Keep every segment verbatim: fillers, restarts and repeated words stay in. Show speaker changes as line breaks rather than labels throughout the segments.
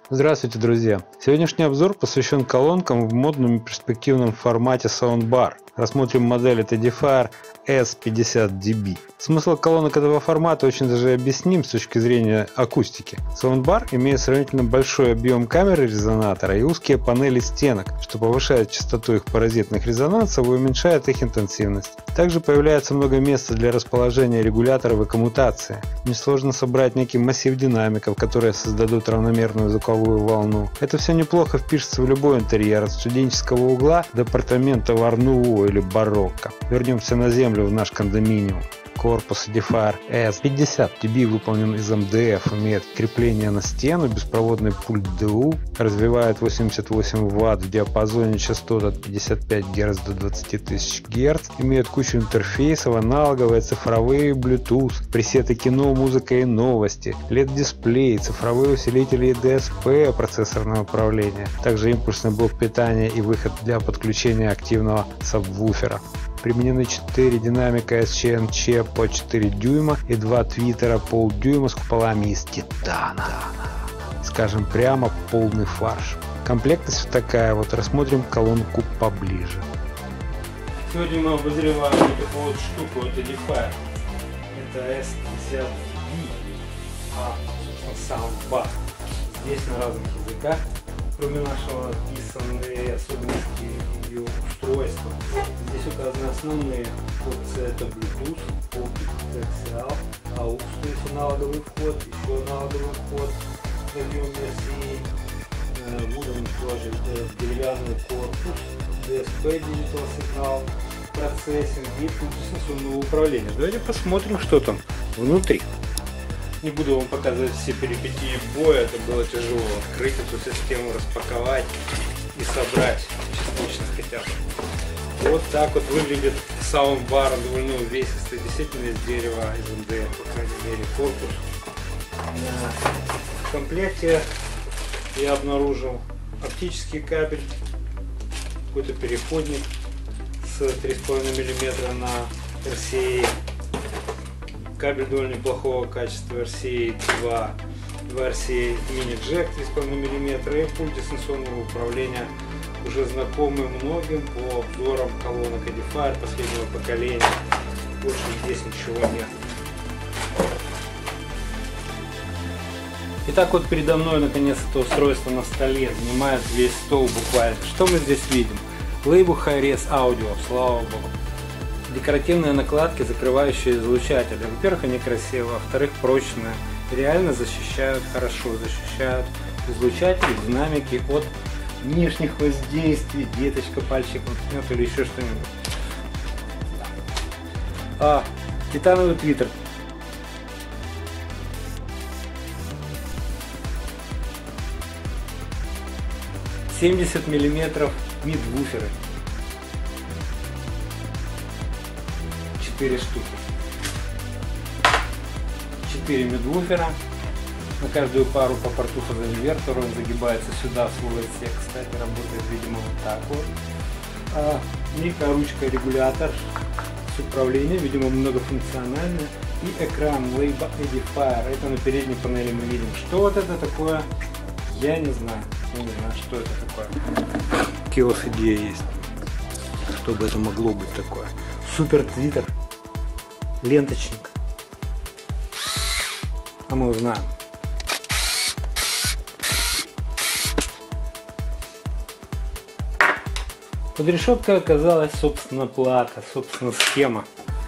Здравствуйте, друзья! Сегодняшний обзор посвящен колонкам в модном и перспективном формате Soundbar. Рассмотрим модель от Edifier эс пятьдесят ди би. Смысл колонок этого формата очень даже объясним с точки зрения акустики. Soundbar имеет сравнительно большой объем камеры резонатора и узкие панели стенок, что повышает частоту их паразитных резонансов и уменьшает их интенсивность. Также появляется много места для расположения регуляторов и коммутации. Несложно собрать некий массив динамиков, которые создадут равномерную звуковую волну. Это все неплохо впишется в любой интерьер, от студенческого угла до апартамента в ар-нуво или барокко. Вернемся на землю в наш кондоминиум. Корпус Edifier эс пятьдесят ди би выполнен из эм дэ эф, имеет крепление на стену, беспроводный пульт ди ю, развивает восемьдесят восемь ватт в диапазоне частот от пятьдесят пять герц до двадцати тысяч герц, имеет кучу интерфейсов, аналоговые, цифровые, Bluetooth, пресеты кино, музыка и новости, эл и ди-дисплей, цифровые усилители и ди эс пи процессорного управления, также импульсный блок питания и выход для подключения активного сабвуфера. Применены четыре динамика эс чи эн чи по четыре дюйма и два твиттера полдюйма с куполами из титана. Скажем прямо, полный фарш. Комплектность такая вот. Рассмотрим колонку поближе. Сегодня мы обозреваем вот такую вот штуку от Edifier. Это эс пятьдесят би, а Soundbar. Здесь на разных языках, кроме нашего, описаны особенности ее устройства. Здесь указаны основные опции: это Bluetooth, коаксиал, эй ю экс, то есть аналоговый вход, еще аналоговый вход, разъем версии, вудан тоже деревянный корпус, ди эс пи Digital Signal Processing и пульт дистанционного управления. Давайте посмотрим, что там внутри. Не буду вам показывать все перипетии боя, это было тяжело открыть эту систему, распаковать и собрать частично хотя бы. Вот так вот выглядит Soundbar, довольно увесистый, действительно из дерева, из эм дэ эф, по крайней мере, корпус. В комплекте я обнаружил оптический кабель, какой-то переходник с три с половиной миллиметра на эр си эй. Кабель довольно неплохого качества эр си эй два, два эр си эй мини-джек три с половиной миллиметра и пульт дистанционного управления, уже знакомый многим по обзорам колонок Edifier последнего поколения. Больше здесь ничего нет. Итак, вот передо мной наконец это устройство на столе, занимает весь стол буквально. Что мы здесь видим? Лейбл Hi-Res Audio, слава богу. Декоративные накладки, закрывающие излучатели. Во-первых, они красивые, во-вторых, прочные. Реально защищают хорошо, защищают излучатели, динамики от внешних воздействий, деточка пальчик воткнет или еще что-нибудь. А, титановый твиттер. семьдесят миллиметров мид-вуферы. четыре штуки. четыре мидвуфера. На каждую пару по порту фазоинвертора, он загибается сюда в свой отсек. Кстати, работает, видимо, вот так вот. А, микроручка регулятор с управлением, видимо, многофункциональная. И экран лейба Edifier. Это на передней панели мы видим. Что вот это такое? Я не знаю. Я не знаю, что это такое. Какие у вас идеи есть? Что бы это могло быть такое? Супер твиттер. Ленточник. А мы узнаем. Под решеткой оказалась, собственно, плата, собственно, схема.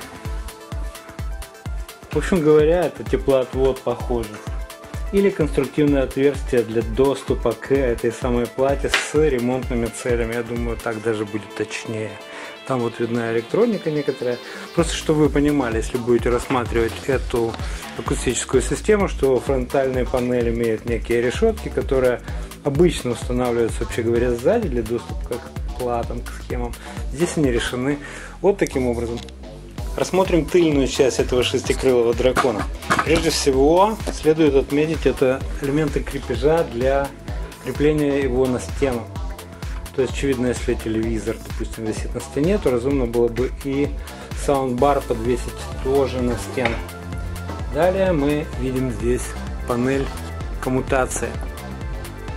В общем говоря, это теплоотвод похоже. Или конструктивное отверстие для доступа к этой самой плате с ремонтными целями. Я думаю, так даже будет точнее. Там вот видна электроника некоторая. Просто чтобы вы понимали, если будете рассматривать эту акустическую систему, что фронтальные панели имеют некие решетки, которые обычно устанавливаются, вообще говоря, сзади для доступа к платам, к схемам. Здесь они решены вот таким образом. Рассмотрим тыльную часть этого шестикрылого дракона. Прежде всего, следует отметить, это элементы крепежа для крепления его на стену. То есть, очевидно, если телевизор, допустим, висит на стене, то разумно было бы и Soundbar подвесить тоже на стену. Далее мы видим здесь панель коммутации.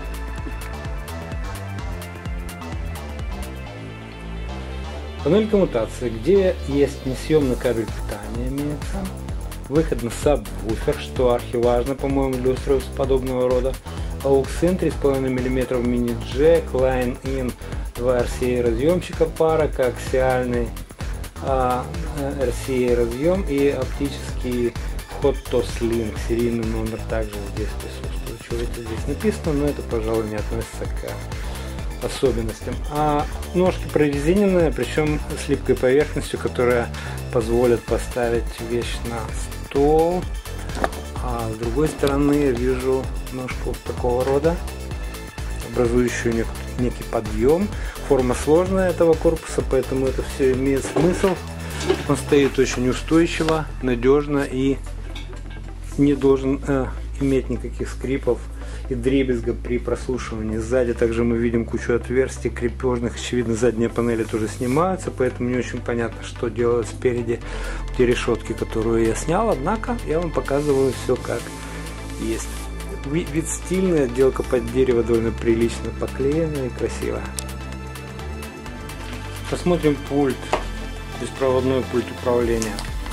Панель коммутации, где есть несъемный кабель питания имеется, выход на сабвуфер, что архиважно, по-моему, для устройств подобного рода, aux-in три с половиной миллиметра мини-джек, line-in два эр си эй разъемчика пара, коаксиальный а, эр си эй разъем и оптический вход тослинк, серийный номер также здесь присутствует. Что это здесь написано, но это, пожалуй, не относится к особенностям. А ножки прорезиненные, причем с липкой поверхностью, которая позволит поставить вещь на стол. А с другой стороны я вижу ножку такого рода, образующую нек некий подъем. Форма сложная этого корпуса, поэтому это все имеет смысл. Он стоит очень устойчиво, надежно и не должен э, иметь никаких скрипов и дребезга при прослушивании. Сзади также мы видим кучу отверстий крепежных. Очевидно, задние панели тоже снимаются, поэтому не очень понятно, что делать спереди те решетки, которые я снял. Однако я вам показываю все как есть. Вид стильный, отделка под дерево довольно прилично поклеена и красиво. Посмотрим пульт, беспроводной пульт управления.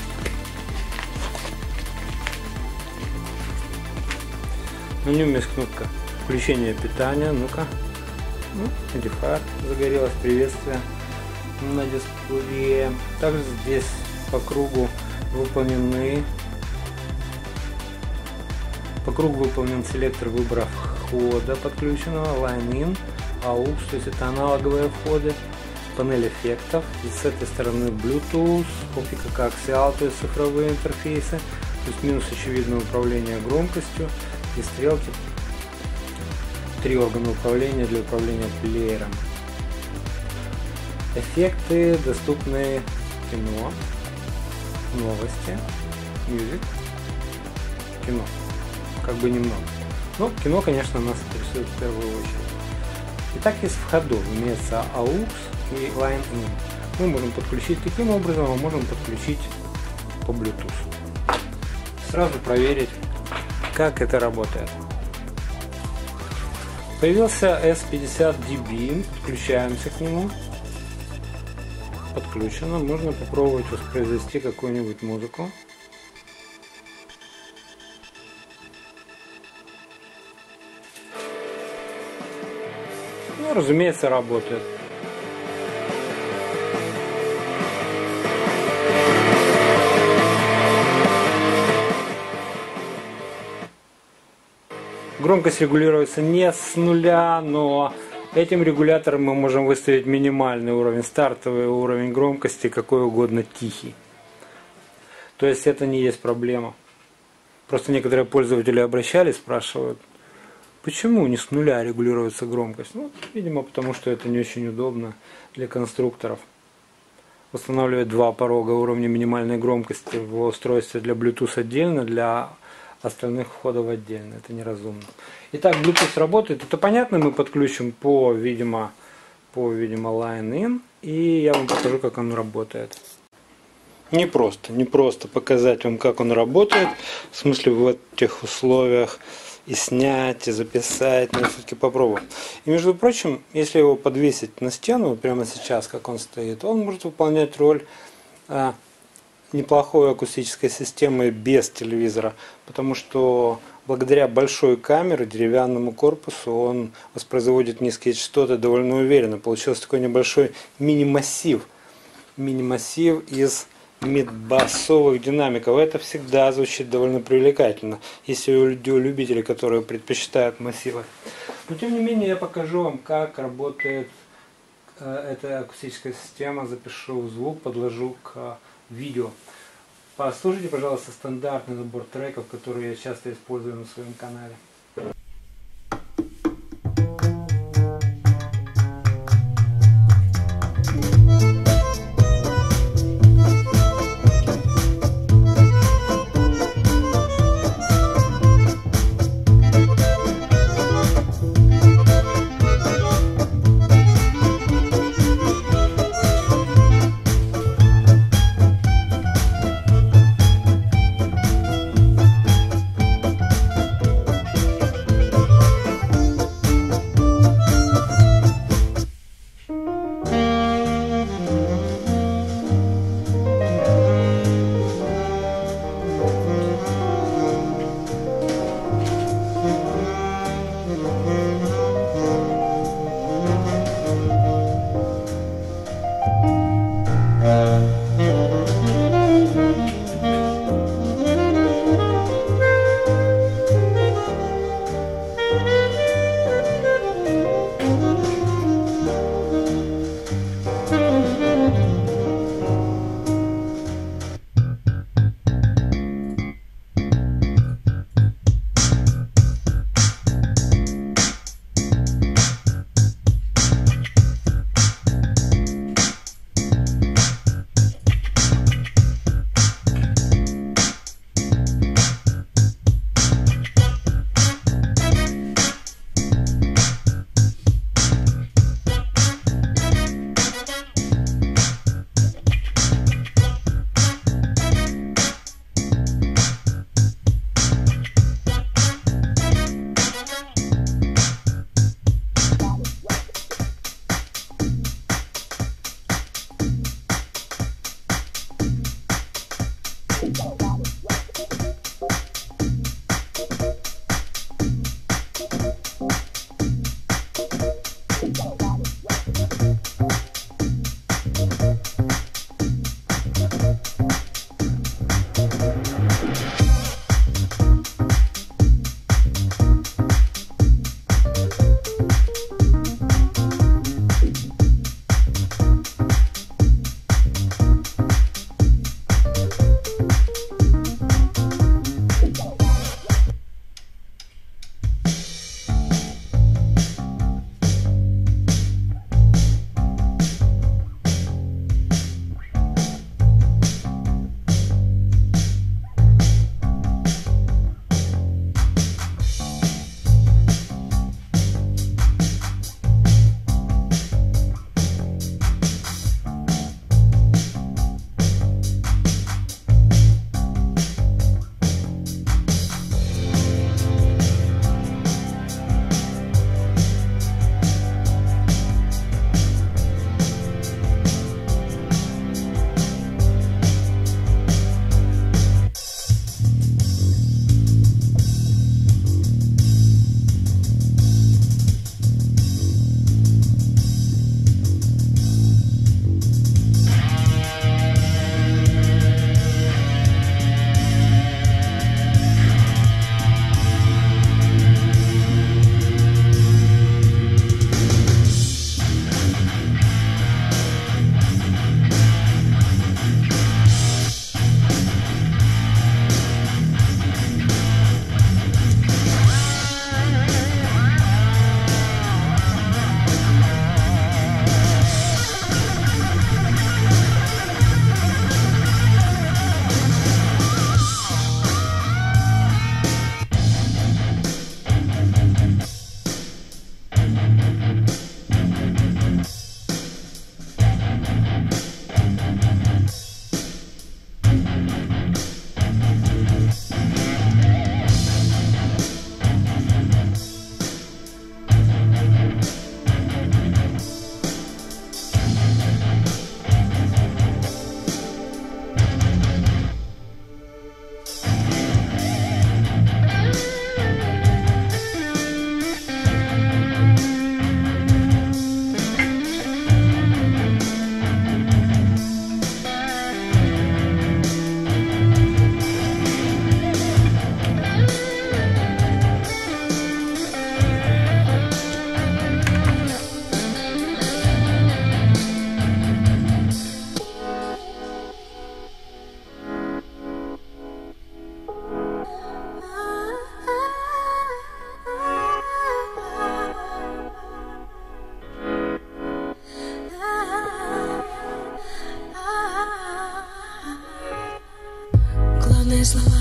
На нем есть кнопка включения питания. Ну-ка. Ну, эдифар загорелось, приветствие на дисплее. Также здесь по кругу выполнены по кругу выполнен селектор выбора входа подключенного, line-in, aux, то есть это аналоговые входы, панель эффектов, и с этой стороны Bluetooth, оптика коаксиал, то есть цифровые интерфейсы, плюс-минус очевидное управление громкостью и стрелки, три органа управления для управления плеером. Эффекты доступны: кино, новости, мьюзик, кино. Как бы немного. Но кино, конечно, нас интересует в первую очередь. Итак, из входов имеется aux и line-in. Мы можем подключить таким образом, а можем подключить по Bluetooth. Сразу проверить, как это работает. Появился эс пятьдесят ди би, подключаемся к нему. Подключено, можно попробовать воспроизвести какую-нибудь музыку. Ну, разумеется, работает. Громкость регулируется не с нуля, но этим регулятором мы можем выставить минимальный уровень, стартовый уровень громкости, какой угодно тихий. То есть это не есть проблема. Просто некоторые пользователи обращались, спрашивают, почему не с нуля регулируется громкость? Ну, видимо, потому что это не очень удобно для конструкторов. Устанавливать два порога уровня минимальной громкости в устройстве для Bluetooth отдельно, для остальных входов отдельно. Это неразумно. Итак, Bluetooth работает. Это понятно, мы подключим по, видимо, по, видимо, line-in. И я вам покажу, как он работает. Не просто, не просто показать вам, как он работает. В смысле, в этих условиях и снять, и записать, но все-таки попробуем. И между прочим, если его подвесить на стену, прямо сейчас, как он стоит, он может выполнять роль а, неплохой акустической системы без телевизора, потому что благодаря большой камере, деревянному корпусу, он воспроизводит низкие частоты довольно уверенно. Получился такой небольшой мини-массив, мини-массив из мид-басовых динамиков. Это всегда звучит довольно привлекательно, если у любителей, которые предпочитают массивы. Но тем не менее я покажу вам, как работает э, эта акустическая система, запишу звук, подложу к видео. Послушайте, пожалуйста, стандартный набор треков, которые я часто использую на своем канале.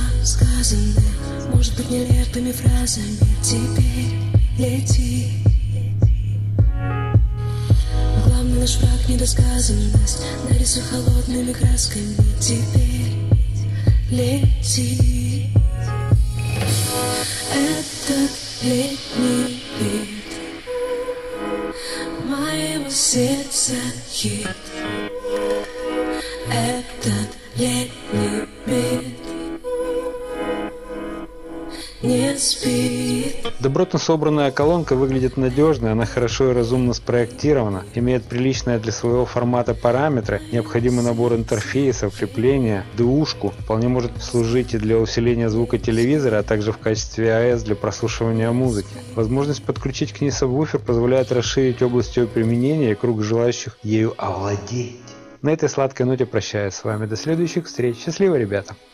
сказаны, может быть, нелепыми фразами. Теперь лети. Главный наш враг — недосказанность. Нарисуй холодными красками. Теперь лети. Этот летний вид моего сердца хит. Этот летний бит не спит.
Добротно собранная колонка выглядит надежно, она хорошо и разумно спроектирована, имеет приличные для своего формата параметры, необходимый набор интерфейсов, крепления, ДУшку, вполне может служить и для усиления звука телевизора, а также в качестве АЭС для прослушивания музыки. Возможность подключить к ней сабвуфер позволяет расширить область ее применения и круг желающих ею овладеть. На этой сладкой ноте прощаюсь с вами. До следующих встреч. Счастливо, ребята!